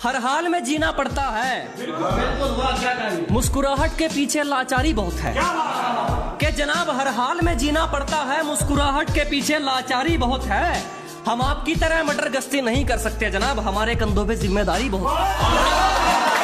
हर हाल में जीना पड़ता है। बिल्कुल। मुस्कुराहट के पीछे लाचारी बहुत है कि जनाब हर हाल में जीना पड़ता है, मुस्कुराहट के पीछे लाचारी बहुत है। हम आपकी तरह मटर गश्ती नहीं कर सकते जनाब, हमारे कंधों पे जिम्मेदारी बहुत है।